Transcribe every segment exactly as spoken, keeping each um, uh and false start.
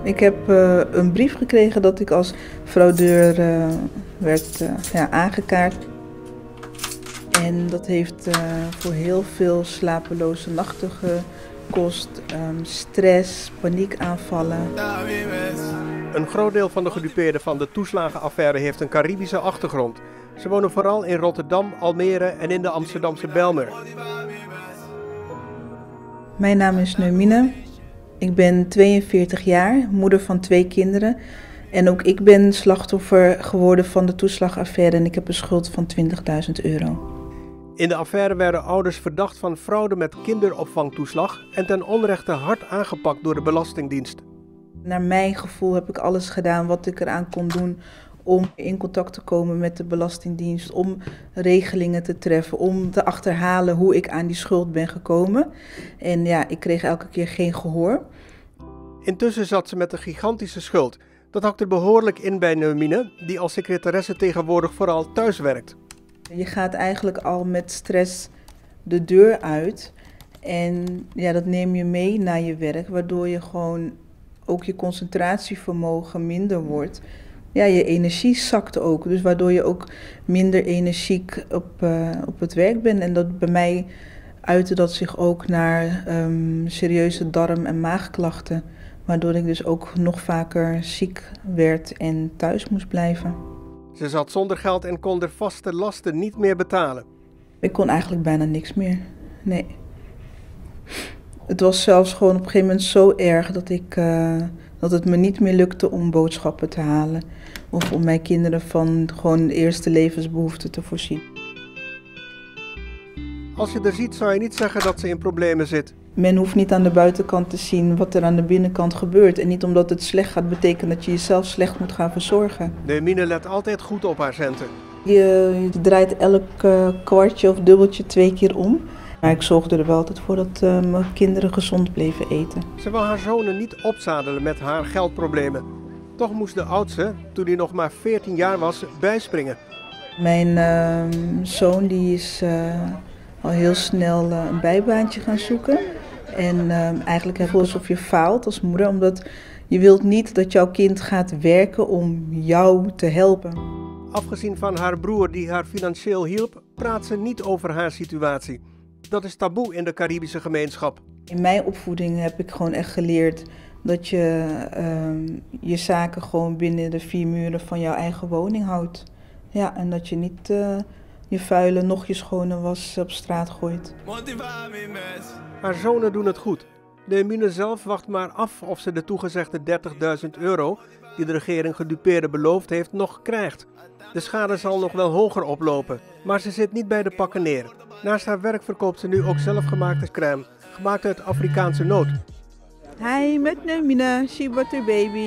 Ik heb uh, een brief gekregen dat ik als fraudeur uh, werd uh, ja, aangekaart. En dat heeft uh, voor heel veel slapeloze nachten gekost, um, stress, paniekaanvallen. Een groot deel van de gedupeerden van de toeslagenaffaire heeft een Caribische achtergrond. Ze wonen vooral in Rotterdam, Almere en in de Amsterdamse Bijlmer. Mijn naam is Neumine. Ik ben tweeënveertig jaar, moeder van twee kinderen. En ook ik ben slachtoffer geworden van de toeslagaffaire en ik heb een schuld van twintigduizend euro. In de affaire werden ouders verdacht van fraude met kinderopvangtoeslag en ten onrechte hard aangepakt door de Belastingdienst. Naar mijn gevoel heb ik alles gedaan wat ik eraan kon doen om in contact te komen met de Belastingdienst, om regelingen te treffen, om te achterhalen hoe ik aan die schuld ben gekomen. En ja, ik kreeg elke keer geen gehoor. Intussen zat ze met een gigantische schuld. Dat hakt er behoorlijk in bij Neumine, die als secretaresse tegenwoordig vooral thuis werkt. Je gaat eigenlijk al met stress de deur uit en ja, dat neem je mee naar je werk, waardoor je gewoon ook je concentratievermogen minder wordt. Ja, je energie zakt ook, dus waardoor je ook minder energiek op, uh, op het werk bent. En dat bij mij uitte dat zich ook naar um, serieuze darm- en maagklachten, waardoor ik dus ook nog vaker ziek werd en thuis moest blijven. Ze zat zonder geld en kon de vaste lasten niet meer betalen. Ik kon eigenlijk bijna niks meer, nee. Het was zelfs gewoon op een gegeven moment zo erg dat, ik, uh, dat het me niet meer lukte om boodschappen te halen. Of om mijn kinderen van gewoon de eerste levensbehoeften te voorzien. Als je er ziet, zou je niet zeggen dat ze in problemen zit. Men hoeft niet aan de buitenkant te zien wat er aan de binnenkant gebeurt. En niet omdat het slecht gaat betekenen dat je jezelf slecht moet gaan verzorgen. Neumine let altijd goed op haar centen. Je, je draait elk uh, kwartje of dubbeltje twee keer om. Maar ik zorgde er wel altijd voor dat uh, mijn kinderen gezond bleven eten. Ze wil haar zonen niet opzadelen met haar geldproblemen. Toch moest de oudste, toen hij nog maar veertien jaar was, bijspringen. Mijn uh, zoon die is uh, al heel snel uh, een bijbaantje gaan zoeken. En uh, eigenlijk heb je alsof je faalt als moeder, omdat je wilt niet dat jouw kind gaat werken om jou te helpen. Afgezien van haar broer die haar financieel hielp, praat ze niet over haar situatie. Dat is taboe in de Caribische gemeenschap. In mijn opvoeding heb ik gewoon echt geleerd dat je uh, je zaken gewoon binnen de vier muren van jouw eigen woning houdt. Ja, en dat je niet uh, je vuile, nog je schone was op straat gooit. Haar zonen doen het goed. Neumine zelf wacht maar af of ze de toegezegde dertigduizend euro, die de regering gedupeerden beloofd heeft, nog krijgt. De schade zal nog wel hoger oplopen, maar ze zit niet bij de pakken neer. Naast haar werk verkoopt ze nu ook zelfgemaakte crème, gemaakt uit Afrikaanse noot. Hi, met Neumine, Shea Butter Baby.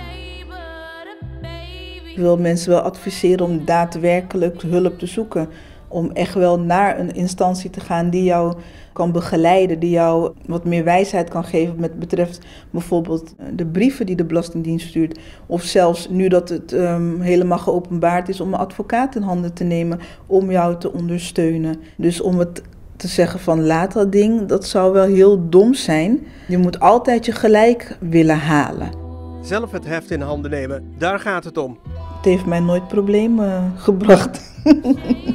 Ik wil mensen wel adviseren om daadwerkelijk hulp te zoeken. Om echt wel naar een instantie te gaan die jou kan begeleiden, die jou wat meer wijsheid kan geven met betreft bijvoorbeeld de brieven die de Belastingdienst stuurt. Of zelfs nu dat het um, helemaal geopenbaard is om een advocaat in handen te nemen om jou te ondersteunen. Dus om het te zeggen van laat dat ding, dat zou wel heel dom zijn. Je moet altijd je gelijk willen halen. Zelf het heft in handen nemen, daar gaat het om. Het heeft mij nooit problemen gebracht.